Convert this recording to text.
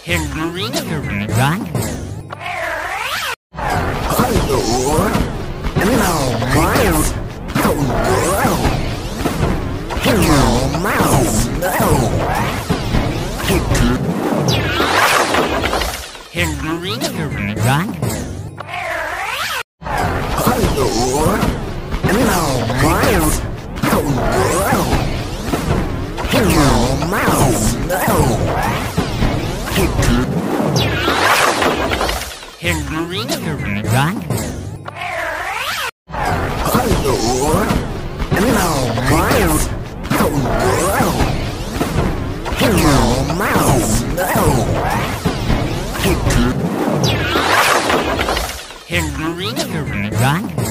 Hickory Dickory Dock. Hello, Mouse. Hello, Mouse. Hickory Dickory Dock. Hello, Mouse. Hello, Mouse. Hickory Dickory Dock. Hello, Mouse. Hello, Mouse. Hickory Dickory Dock.